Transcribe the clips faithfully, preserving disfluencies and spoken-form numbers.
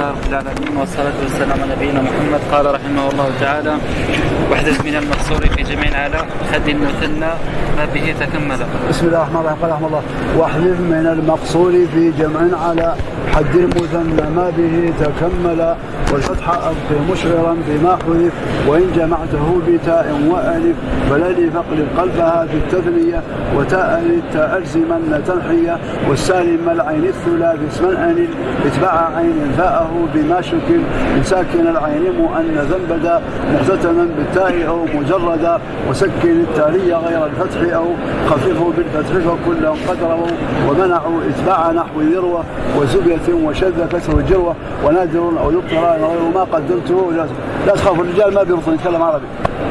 لله رب العالمين والصلاة والسلام على نبينا محمد. قال رحمه الله تعالى: واحدث من المقصور في جميع على حد المثنى ما به تكمل. بسم الله الرحمن الرحيم. قال رحمه الله: واحذف من المقصور في جمع على حد المثنى ما به تكمل، والفتح أبقي مشعرا بما حذف، وإن جمعته بتاء وألف فالألف اقلب قلبها في التثنية، وتاء للتاء ألزمن تنحية، والسالم العين الثلاث اسما أنل، اتبع عين فاءه بما شكل، من ساكن العين مؤنثا بدا مختتما بالتاء أو مجردا، وسكن التالي غير الفتح أو خففه بالفتح فكلهم قد رووا، ومنعوا اتباع نحو ذروة وزبية وشذ كسر الجروة، ونادر أو يبطران غير ما قدمته. لا تخاف الرجال ما بيرفض يتكلم عربي،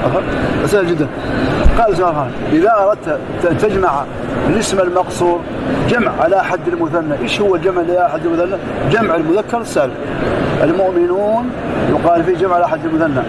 سهل جدا. قال سبحانه: إذا أردت أن تجمع الاسم المقصور جمع على حد المثنى. إيش هو الجمع على حد المثنى؟ جمع المذكر السالم. المؤمنون يقال فيه جمع على حد المثنى،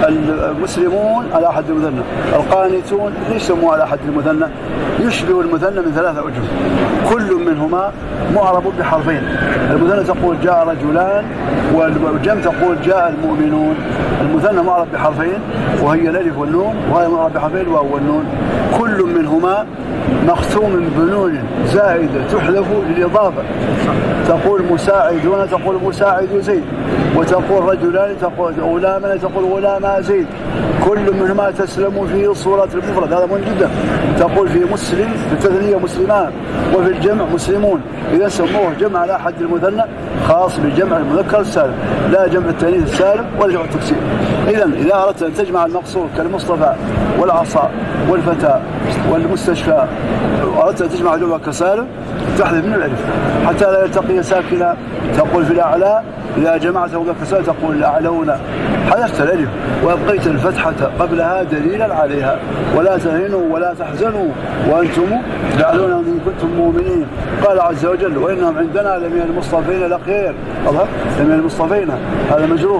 المسلمون على حد المثنى، القانتون ليش سموه على حد المثنى؟ يشبه المثنى من ثلاثة أوجه، كل منهما معرب بحرفين. المثنى تقول جاء رجلان، والجمع تقول جاء المؤمنون. المثنى معرب بحرفين وهي الألف والنون، وهي معرب بحرفين الواو والنون. كل منهما مختوم بنون زائدة تحذف للإضافة. تقول مساعدون تقول مساعد زيد، وتقول رجلان تقول غلامان تقول غلاما زيد. كل منهما تسلم في صورة المفرد، هذا مهم جدا. تقول في مسلم في التثنية مسلمان، وفي الجمع مسلمون. إذا سموه جمع على حد المثنى خاص بجمع المذكر السالم، لا جمع التأنيث السالم ولا جمع التكسير. إذا إذا أردت أن تجمع المقصور كالمصطفى والعصا والفتى والمستشفى، وأردت أن تجمع جمع كسالم تحذف من الألف حتى لا يلتقي ساكنا. تقول في الأعلى إذا جمعته كسالم تقول الأعلون، حذفت الألف وأبقيت الفتحة قبلها دليلا عليها. ولا تهنوا ولا تحزنوا وأنتم تعلمون إن كنتم مؤمنين. قال عز وجل: وإنهم عندنا لمن المصطفين الأخيار. الله، لمن المصطفين هذا مجرور.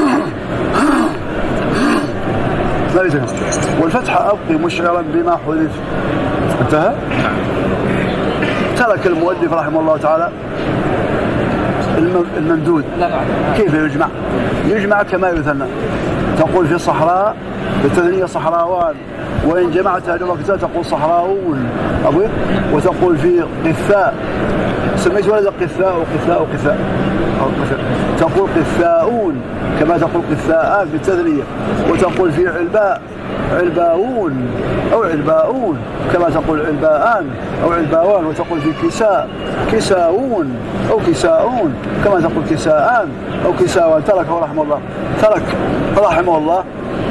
والفتح أبقي مشعرا بما حذف. انتهى. ترك المؤلف رحمه الله تعالى الممدود كيف يجمع؟ يجمع كما يثنى. تقول في صحراء بالتثنية صحراوان، وإن جمعتها جمع كتاب تقول صحراؤون. أبوي. وتقول في قثاء، سميت ولد قثاء وقثاء وقثاء. تقول قثاؤون كما تقول قثاءات بالتثنية. وتقول في علباء علباؤون أو علباؤون كما تقول علباءان أو علباوان. وتقول في كساء كساؤون أو كساؤون كما تقول كساءان أو كساوان. تركه رحمه الله ترك رحمه الله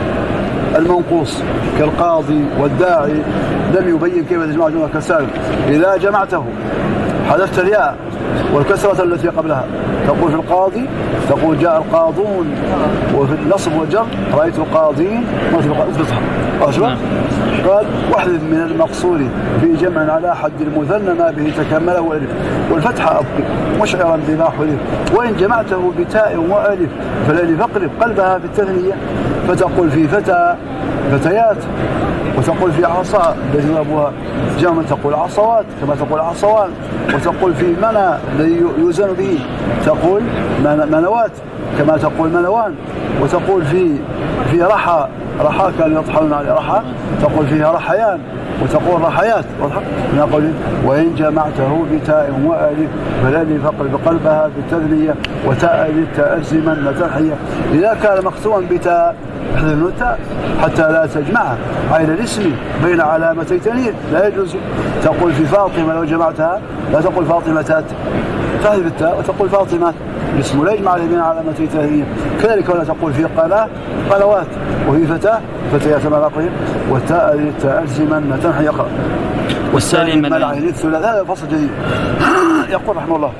المنقوص كالقاضي والداعي، لم يبين كيف تجمع جمع كسالم. إذا جمعته حذفت الياء والكسرة التي قبلها. تقول في القاضي تقول جاء القاضون، وفي النصب والجر رأيت القاضين اضبطها. قال: واحذف من المقصور في جمع على حد المثنى ما به تكمله وألف، والفتح أبقي مشعرا بما حذف، وإن جمعته بتاء وألف فالألف اقلب قلبها في التثنية. فتقول في فتى فتيات، وتقول في عصا الذي يضربها جمع تقول عصوات كما تقول عصوان. وتقول في منى الذي يوزن به تقول منوات كما تقول منوان. وتقول في في رحى رحى كانوا يطحنون على رحى تقول فيها رحيان، وتقول رحيات. نقول: وإن جمعته بتاء وألف فالألف اقلب قلبها بالتثنية، وتاء للتاء ألزمن تنحية. إذا كان مختوما بتاء احذف التاء حتى لا تجمعها عين الاسم بين علامتي تنين، لا يجوز. تقول في فاطمة لو جمعتها لا تقول فاطمتات، تحذف التاء وتقول فاطمات، الاسم لا يجمع بين علامتي تنين. كذلك ولا تقول في قناة قنوات، وفي فتاة فتيات ملاقهم، والتاء للتاء ألزمن تنحي. يقرأ: والسالم العين الثلاث. هذا فصل جديد. يقول رحمه الله: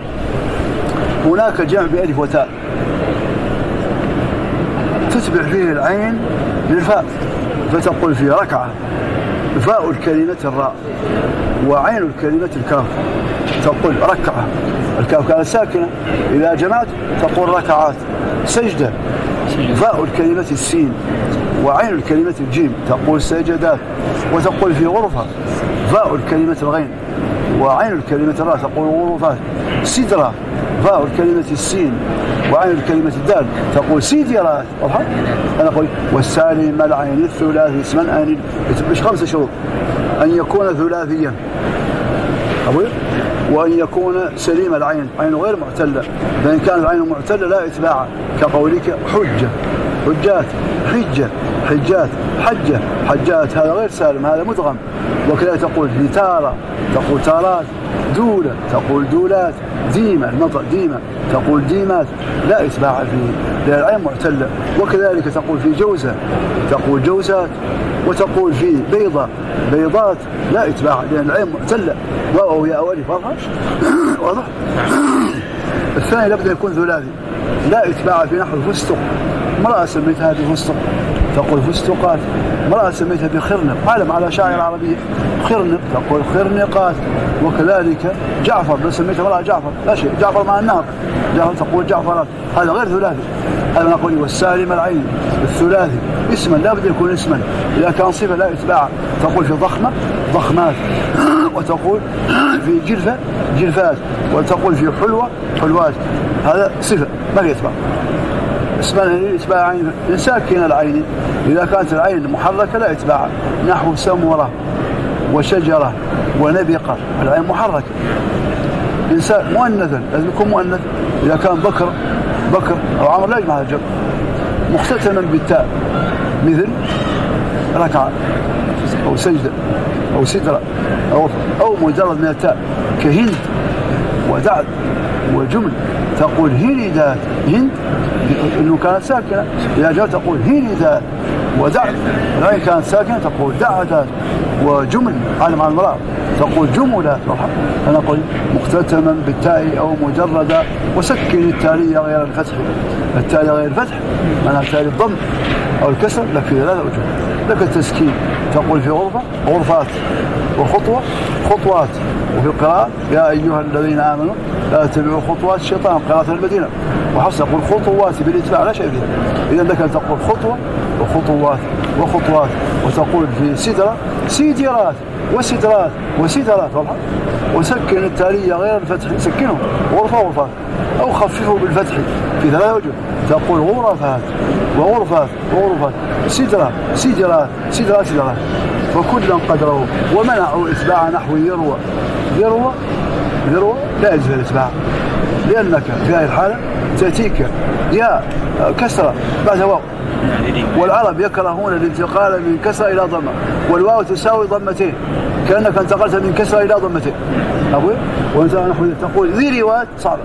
هناك جمع بألف وتاء تتبع فيه العين للفاء، فتقول في ركعة فاء الكلمة الراء وعين الكلمة الكاف. تقول ركعة الكاف كانت ساكنة، إذا جمعت تقول ركعات. سجدة فاء الكلمة السين وعين الكلمة الجيم تقول سجدات. وتقول في غرفة فاء الكلمة الغين وعين الكلمة را تقول غرفات. سدرة فاء الكلمة السين وعين الكلمة الدال تقول سيدرات. واضح؟ أنا أقول والسالم العين الثلاثي اسما أن مش خمسة شروط: أن يكون ثلاثيا أقول، وأن يكون سليم العين، عين غير معتلة، فإن كانت العين معتلة لا إتباع، كقولك حجة حجات، حجة حجات، حجة حجات، هذا غير سالم، هذا مدغم. وكذا تقول لتارة تقول تارات، دولة تقول دولات، ديمة النطق ديمة تقول ديمات، لا إتباع فيه لأن العين معتلة. وكذلك تقول في جوزة تقول جوزات، وتقول في بيضة بيضات، لا إتباع لأن العين معتلة، واو يا أولي. واضح؟ واضح؟ الثاني لابد أن يكون ثلاثي، لا إتباع في نحو فستق، امرأة سميتها بفستق تقول فستقات، امرأة سميتها بخرنق، علم على شاعر عربية خرنق تقول خرنقات. وكذلك جعفر لو سميتها امرأة جعفر لا شيء، جعفر مع النار، جعفر تقول جعفرات، هذا غير ثلاثي. هذا نقول والسالم العين الثلاثي اسما لا بد يكون اسما، إذا كان صفة لا إتباع. تقول في ضخمة ضخمات، وتقول في جلفة جلفات، وتقول في حلوة حلوات، هذا صفة ما في إتباع. اسمها إتباع عين ساكن العين، إذا كانت العين محركة لا إتباع، نحو سمرة وشجرة ونبقة، العين محركة. إنسان مؤنثا لازم يكون مؤنث، إذا كان بكر بكر أو عمر لا يجمع الجمع. مختتما بالتاء مثل ركعة أو سجدة أو سدرة أو, أو مجرد من التاء كهند ودعد وجمل، تقول هندات هند إنه كانت ساكنة، إذا جاء تقول هندات ودعد، العين كانت ساكنة تقول دعدات، وجمل علم على المرأة تقول جملات. أنا أقول مختتما بالتاء أو مجردا، وسكن التالية غير الفتح، التالية غير الفتح أنا التالي الضم أو الكسر لك في ثلاثة وجوه. لك التسكين تقول في غرفة غرفات، وخطوة خطوات، وفي القراءة يا أيها الذين آمنوا لا تتبعوا خطوات الشيطان، قراءة المدينة، وحفص يقول خطوات بالإتباع لا شيء فيها. إذا لك أن تقول خطوة وخطوات وخطوات، وتقول في سدرة سيدرات وسدرات وسدرات، وسكن التالية غير الفتح، سكنه غرفة غرفات، أو خففه بالفتح في ثلاثة وجوه. تقول غرفات وغرفات وغرفات، سدرة سدرات سدرات سدرات، فكلا قدره. ومنعوا إتباع نحو يروى يروى يروى لا يجوز الإتباع، لأنك في هذه الحالة تأتيك يا كسرة بعد واو، والعرب يكرهون الانتقال من كسرة إلى ضمة، والواو تساوي ضمتين، كأنك انتقلت من كسرة إلى ضمتين. أقول وأنت نحو تقول ذي روايات صعبة.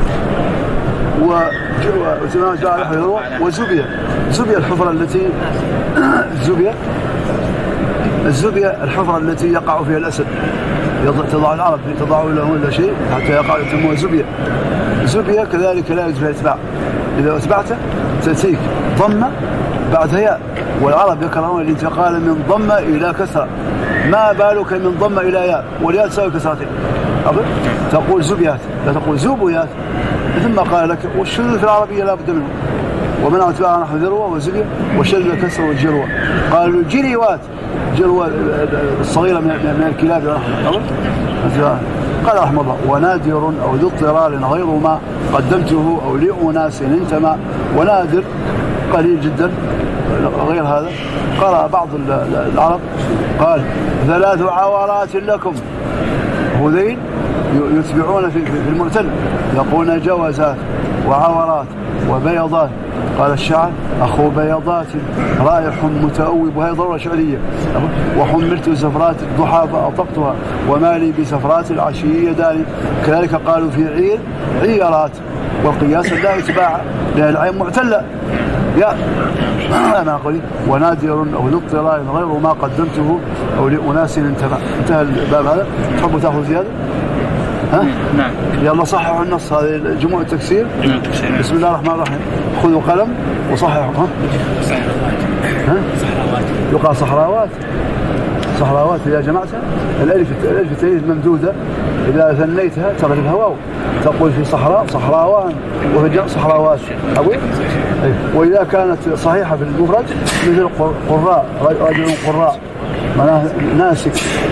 وزبية زبية الحفرة التي الزبية الزبية الحفرة التي يقع فيها الأسد، تضع العرب تضع له شيء حتى يقع يسموها زبية. زبية كذلك لا يجوز الاتباع، إذا اتبعته تأتيك ضمة بعدها ياء، والعرب يكرهون الانتقال من ضمة إلى كسرة، ما بالك من ضمة إلى ياء، والياء تساوي كسرتين. تقول زبيات لا تقول زوبيات. ثم قال لك والشذوذ في العربية لا بد منه، ومنعوا اتباع نحو ذروة وزبية والشذوذ الكسر والجروة. قالوا جريوات جروة الصغيرة من الكلاب. قال رحمه الله ونادر أو ذو اضطرار غير ما قدمته أو لأناس انتمى. ونادر قليل جدا غير هذا. قرأ بعض العرب قال ثلاث عورات لكم، هذين يتبعون في المعتل يقولون جوازات وعورات وبيضات. قال الشاعر أخو بيضات رايح متأوب، وهي ضرورة شعرية. وحملت زفرات الضحى فأطقتها وما لي بسفرات العشي يداني. كذلك قالوا في عير عيرات، والقياس لا يتباع لأن العين معتلة. يا أنا أقول ونادر أو ذو اضطرار غير ما قدمته أو لأناس انتهى. انتهى الباب هذا. تحبوا تأخذ زيادة؟ ها؟ نعم. يلا صححوا النص، هذه جموع التكسير. نعم. بسم الله الرحمن الرحيم. خذوا قلم وصححوا. ها؟ ها؟ صحراوات. يقال صحراوات. صحراوات إذا جمعتها الألف الألف التأنيث ممدودة، إذا ثنيتها تغلبها واو، تقول في صحراء صحراوان، وفي الجمع صحراوات. أقول وإذا كانت صحيحة في المفرد مثل قراء، رجل قراء معناه ناسك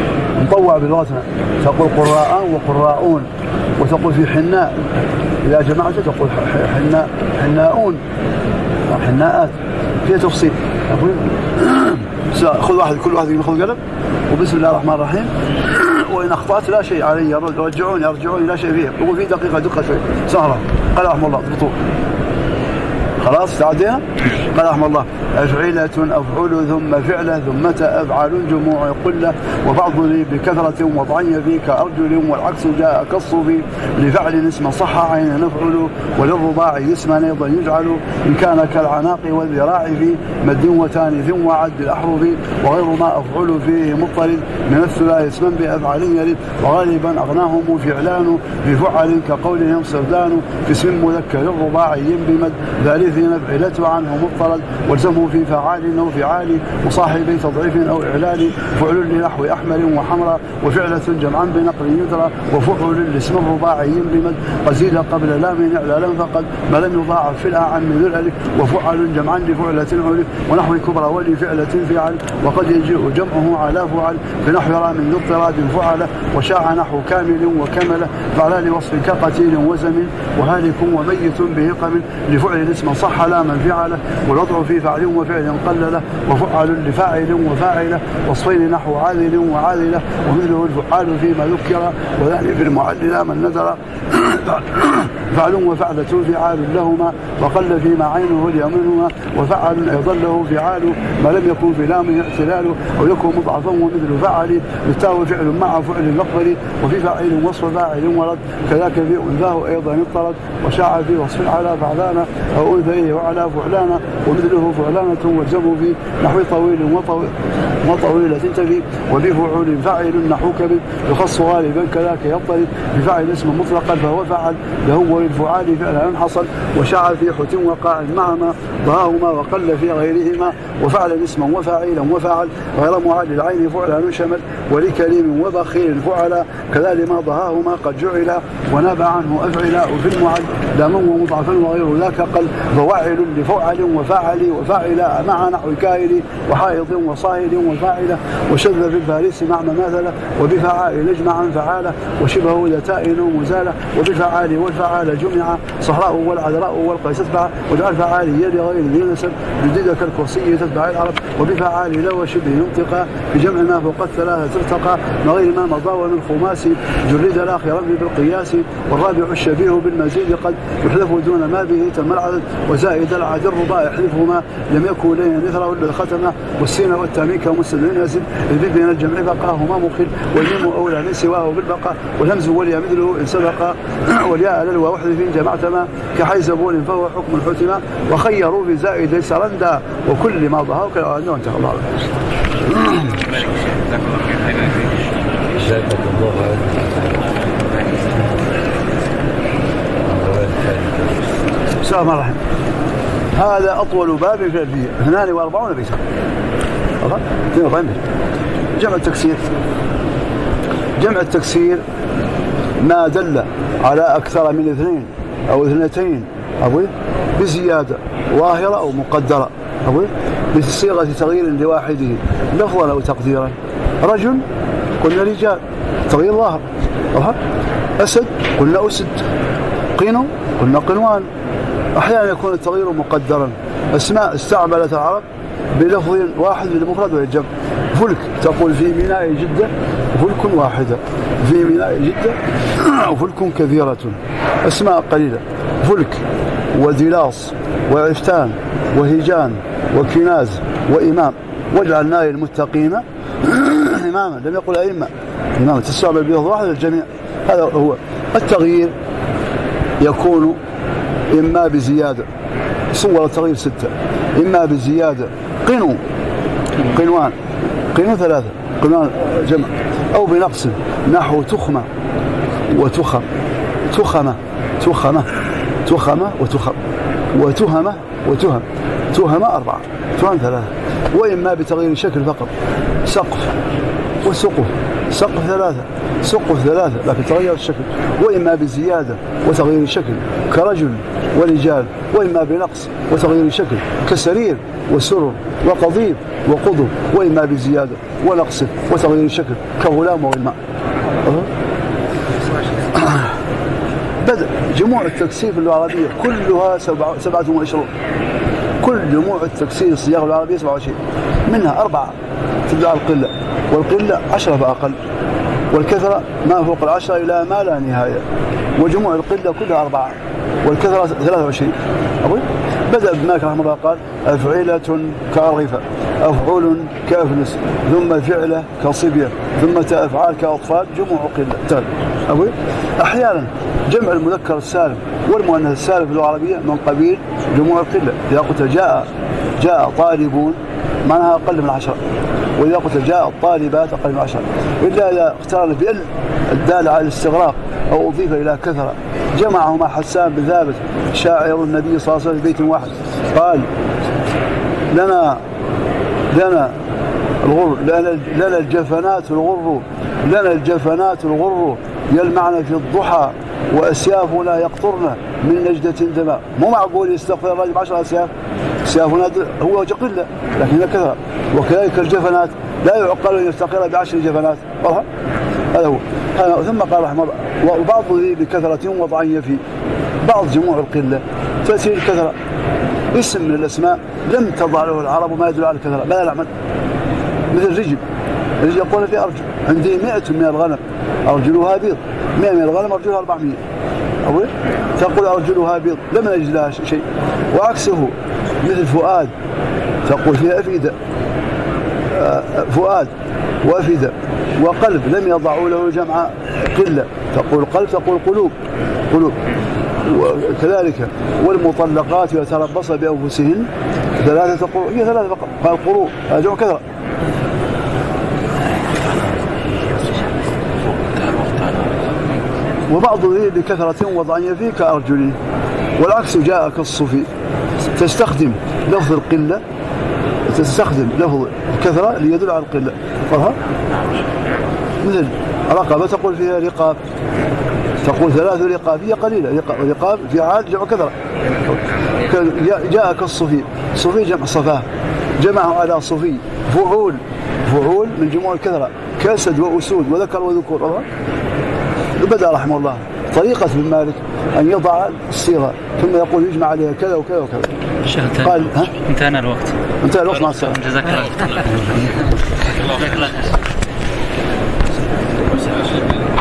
مطوع بلغتنا، تقول قراء وقراؤون، وتقول في حناء إذا جمعت تقول حناء حناؤون حناءات، فيها تفصيل. خذ واحد كل واحد ياخذ قلم وبسم الله الرحمن الرحيم، وإن أخطأت لا شيء علي، رجعوني أرجعوني لا شيء فيه، يقول في دقيقة دقة شوي سهرة. قال رحمه الله اضبطوه. خلاص تعدينا. قال رحمه الله أفعلة أفعل ثم فعلة ثم أفعل جموع قلة وبعض لي بكثرة وضعي فيك أرجل والعكس جاء كالصوفي لفعل اسم صح عين نفعل وللرباع اسما أيضا يجعل إن كان كالعناق والذراع في مد وتانيث وعد الأحرف وغير ما أفعل فيه مضطرد من الثلاث اسما بأفعال يرد وغالبا أغناهم فعلان بفعل كقولهم سردان في اسم مذكر رباعي بمد ثالث نفعلة عنه مضطرد والزمه في فعال أو فعال وصاحبي تضعيف أو إعلال فعل لنحو أحمر وحمراء وفعلة جمعا بنقل يدرى وفعل لاسم الرباعي بمد قزيد قبل لام إعلالا فقد ما لم يضاعف في الأعم ذو الألف وفعل جمعا لفعلة علف ونحو كبرى ولفعلة فعل وقد يجيء جمعه على فعل بنحو رام ذو اضطراد فعل وشاع نحو كامل وكمل فعلى لوصف كقتيل وزمن وهالك وميت به قمل لفعل اسم صح لا من فعله والوضع في فعل وفعل قلله وفعل لفاعل وفاعله وصفين نحو عاذل وعاذله ومثله الفعال فيما ذكر وذلك في المعلل من نذر فعل وفعلة فعال لهما وقل فيما عينه اليمينهما وفعل أيضا له فعال ما لم يكن في لامه احتلال أو يكون مضعفا ومثل فعل يستوي فعل مع فعل المقبل وفي فاعل وصف فاعل ورد كذاك في أنثاه أيضا اضطرد وشاع في وصف على فعلانا أو أنثيه وعلى فعلانا ومثله فعلانة والجمع في نحو طويل وطويل وطويلة تنتفي وبفعول فاعل نحو كبد يخص غالبا كذاك يضطرد بفعل اسم مطلقا فهو فعل له وللفعال فعلا حصل وشاع في حت وقاع معهما ضاهما وقل في غيرهما وفعل اسما وفاعلا وفعل غير معال العين فعلا شمل ولكليم وبخيل فعلا كذا لما ضهاهما قد جعل وناب عنه أفعلا وفي المعل لاما ومضعفا وغير ذاك قل فوعل لفعل وفاعل وفاعل مع نحو كائل وحائط وصائل وفاعل وشذ في الفارس مع مماثله وبفعال اجمعا فعاله وشبهه ذتائل مزاله وبفعال والفعال جمع صحراء والعذراء والقيس تتبع وجعل فعال يد غير ذي نسب جديد كالكرسي تتبع العرب وبفعال لو شبه ينطقا بجمع ما فوق الثلاثة ارتقى من غير ما مضى ومن خماسي جرد الآخر بالقياس والرابع الشبيه بالمزيد قد يحذف دون ما به تم العدد وزائد العدد الرباع يحذفهما لم يكن لين مثله الا الختمه والسين والتامين كمستدعين يزد الذي بين الجمع بقاهما مخل والميم اولى من سواه بالبقاء والهمز والياء مثله ان سبق والياء على الواو وحذف جمعت ما كحيزبون فهو حكم الحتمه وخيروا في زائد سرندا وكل ما ظهر كانه انتهى الله جزاك الله بسم الله الرحمن هذا أطول باب في الألفية اثنان وأربعون بيتا اثنين وأربعين جمع التكسير جمع التكسير ما دل على أكثر من اثنين أو اثنتين أبوي بزيادة ظاهرة أو مقدرة أبوي بصيغة تغيير لواحده لفظا أو تقديرا رجل قلنا رجال تغيير ظاهر أسد قلنا أسد قينو قلنا قنوان أحيانا يكون التغيير مقدرا أسماء استعملت العرب بلفظ واحد للمفرد والجمع فلك تقول في ميناء جدة فلك واحدة في ميناء جدة فلك كثيرة أسماء قليلة فلك ودلاص وعفتان وهجان وكناز وإمام وجعلنا للمتقين إماما لم يقل أئمة إماما تستعمل بلفظ واحد للجميع هذا هو التغيير يكون إما بزيادة صور التغيير ستة إما بزيادة قنو قنوان قنو ثلاثة قنوان جمع أو بنقص نحو تخمة وتخم تخمة تخمة تخمة وتخم وتهمة وتهم تهمة أربعة تهم ثلاثة وإما بتغيير شكل فقط سقف وسقف سقف ثلاثة سقف ثلاثة لكن تغير الشكل، وإما بزيادة وتغيير الشكل كرجل ورجال، وإما بنقص وتغيير الشكل كسرير وسرر وقضيب وقضب، وإما بزيادة ونقص وتغيير الشكل كغلام والماء. بدأ جموع التكسير في اللغة العربية كلها سبعة وعشرون، كل جموع التكسير الصياغة العربية سبعة وعشرين، منها أربعة تدل على القلة، والقلة عشرة فأقل، والكثرة ما فوق العشرة إلى ما لا نهاية، وجموع القلة كلها أربعة، والكثرة ثلاثة وعشرين. أقول بدأ ابن مالك رحمه الله قال أفعلة كأرغفة، أفعول كأفلس، ثم فعلة كصبية، ثم تأفعال كأطفال، جموع قلة. تالي أقول أحيانا جمع المذكر السالم والمؤنث السالم في اللغة العربية من قبيل جموع القلة. إذا قلت جاء جاء طالبون معناها أقل من عشرة، وإذا قلت جاء الطالبات أقل من عشرة، إلا إذا اقترن بال الدالة على الاستغراق أو أضيف إلى كثرة. جمعهما حسان بن ثابت شاعر النبي صلى الله عليه وسلم في بيت واحد قال لنا لنا الغر لنا, لنا الجفنات الغر لنا الجفنات الغر يلمعن في الضحى وأسيافنا يقطرن من نجدة دماء. مو معقول يستغفر الرجل بعشر أسياف، أسيافنا هو قلة لكن هي كثرة. وكذلك الجفنات لا يعقل أن يستقر بعشر جفنات. هذا هو. ثم قال رحمه الله وبعض ذي بكثرة وضعية في بعض جموع القلة تأتي الكثرة اسم من الأسماء لم تضع له العرب ما يدل على الكثرة بل العمل، مثل رجل رجل يقول في أرجل عندي مئة من الغنم أرجلها بيض، مئة من الغنم أرجلها أربعمائة. أقول تقول أرجلها بيض لم نجد لها شيء. وعكسه مثل فؤاد تقول فيها أفئدة، فؤاد وأفئدة. وقلب لم يضعوا له جمع قلة تقول قلب تقول قلوب قلوب. وكذلك والمطلقات يتربص بأنفسهن ثلاثة قروء، هي ثلاثة فقط قال قروء هذا جمع كثرة. وبعض ذي بكثرة وضعية فيه كأرجل. والعكس جاء كالصفي تستخدم لفظ القلة تستخدم لفظ الكثرة ليدل على القلة. قالها مثل رقبة تقول فيها رقاب تقول ثلاث رقاب هي قليلة، رقاب في عاد جمع كثرة. جاء كالصفي صفي جمع صفاه جمعه على صفي فعول فعول من جموع الكثرة كاسد وأسود وذكر وذكور. بدأ رحمه الله طريقة ابن مالك أن يضع الصيغة ثم يقول يجمع عليها كذا وكذا وكذا. قال انتهى الوقت انتهى الوقت مع السلامة. جزاك الله.